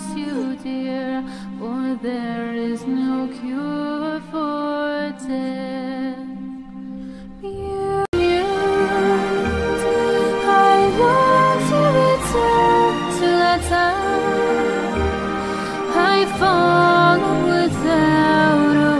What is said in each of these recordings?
lost you, dear, for there is no cure for death. I long to return to that time I followed without a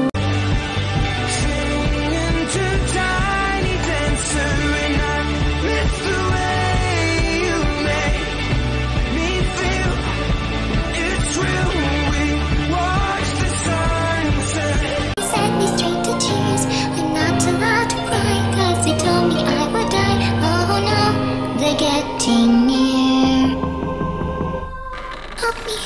singing to Tiny Dancer, and I miss the way you make me feel. It's real. We watch the sunset. Sent me straight to tears, I'm not allowed to cry, 'cause they told me I would die. Oh no, they're getting near. Help me.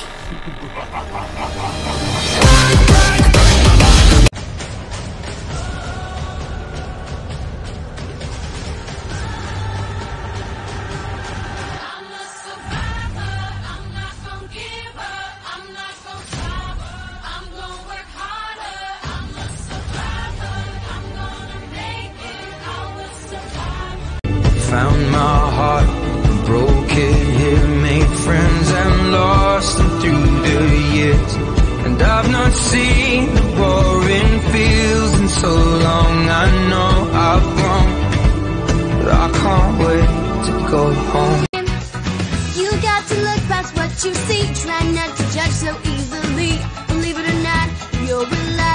Found my heart, broke it here, made friends and lost them through the years. And I've not seen the roaring fields in so long. I know I've grown, but I can't wait to go home. You got to look past what you see, try not to judge so easily. Believe it or not, you're alive.